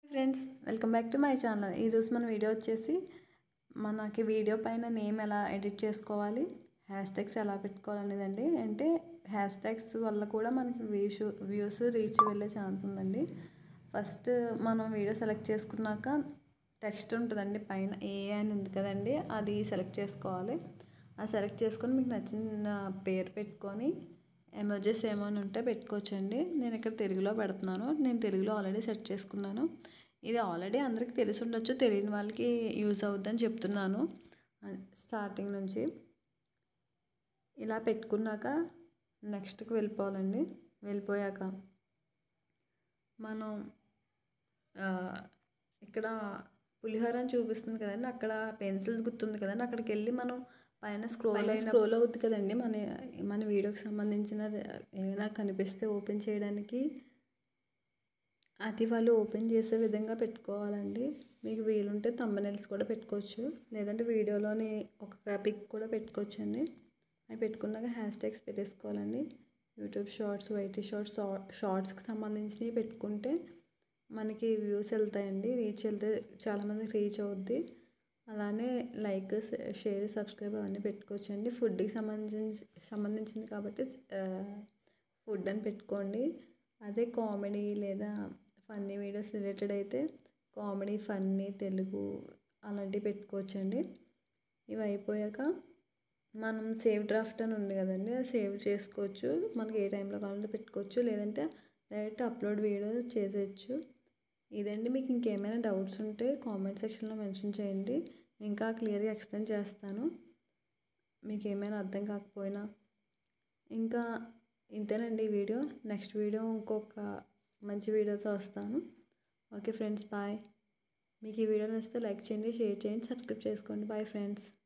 Friends, welcome back to my channel. ఈరోజు మన video వచ్చేసి మనకి వీడియో పైన నేమ్ ఎలా ఎడిట్ చేసుకోవాలి, హ్యాష్ ట్యాగ్స్ ఎలా పెట్టుకోవాలనేదండి. అంటే హ్యాష్ ట్యాగ్స్ వల్ల కూడా మనకి వ్యూస్ రీచ్ వెళ్ళే ఛాన్స్ ఉందండి. ఫస్ట్ మనం వీడియో సెలెక్ట్ చేసుకున్నాక టెక్స్ట్ ఉంటుందండి పైన, ఏ అని ఉంది కదండి, అది సెలెక్ట్ చేసుకోవాలి. అది సెలెక్ట్ చేసుకొని మీకు నచ్చిన పేరు పెట్టుకొని ఎమోజెస్ ఏమైనా ఉంటే పెట్టుకోవచ్చండి. నేను ఇక్కడ తెలుగులో పెడుతున్నాను. నేను తెలుగులో ఆల్రెడీ సెట్ చేసుకున్నాను. ఇది ఆల్రెడీ అందరికీ తెలిసి ఉండొచ్చు, తెలియని వాళ్ళకి యూజ్ అవుద్దని చెప్తున్నాను. స్టార్టింగ్ నుంచి ఇలా పెట్టుకున్నాక నెక్స్ట్కి వెళ్ళిపోవాలండి. వెళ్ళిపోయాక మనం ఇక్కడ పులిహోర అని చూపిస్తుంది కదండి, అక్కడ పెన్సిల్స్ గుర్తుంది కదండి, అక్కడికి వెళ్ళి మనం పైన స్క్రోల్ అవుద్ది కదండి. మన వీడియోకి సంబంధించిన ఏమైనా కనిపిస్తే ఓపెన్ చేయడానికి అది వాళ్ళు ఓపెన్ చేసే విధంగా పెట్టుకోవాలండి. మీకు వీలుంటే థంబ్నెయిల్స్ కూడా పెట్టుకోవచ్చు, లేదంటే వీడియోలోని ఒక పిక్ కూడా పెట్టుకోవచ్చండి. అవి పెట్టుకున్నాక హ్యాష్ ట్యాగ్స్ పెట్టేసుకోవాలండి. యూట్యూబ్ షార్ట్స్, వైటీ షార్ట్స్, షార్ట్స్కి సంబంధించినవి పెట్టుకుంటే మనకి వ్యూస్ వెళ్తాయండి, రీచ్ వెళ్తే చాలామందికి రీచ్ అవుద్ది. అలానే లైక్, షేర్, సబ్స్క్రైబ్ అవన్నీ పెట్టుకోవచ్చండి. ఫుడ్కి సంబంధించింది కాబట్టి ఫుడ్ అని పెట్టుకోండి. అదే కామెడీ లేదా ఫన్నీ వీడియోస్ రిలేటెడ్ అయితే కామెడీ, ఫన్నీ, తెలుగు అలాంటివి పెట్టుకోవచ్చండి. ఇవి అయిపోయాక మనం సేవ్ డ్రాఫ్ట్ అని ఉంది కదండి, అది సేవ్ చేసుకోవచ్చు. మనకి ఏ టైంలో కావాలంటే పెట్టుకోవచ్చు, లేదంటే డైరెక్ట్ అప్లోడ్ వీడియో చేసేయచ్చు. ఇదండి. మీకు ఇంకేమైనా డౌట్స్ ఉంటే కామెంట్ సెక్షన్లో మెన్షన్ చేయండి, ఇంకా క్లియర్గా ఎక్స్ప్లెయిన్ చేస్తాను. మీకు ఏమైనా అర్థం కాకపోయినా. ఇంకా ఇంతేనండి ఈ వీడియో. నెక్స్ట్ వీడియో ఇంకొక మంచి వీడియోతో వస్తాను. Okay friends, bye. మీకు ఈ వీడియో నచ్చితే లైక్ చేయండి, షేర్ చేయండి, సబ్స్క్రైబ్ చేసుకోండి. Bye friends.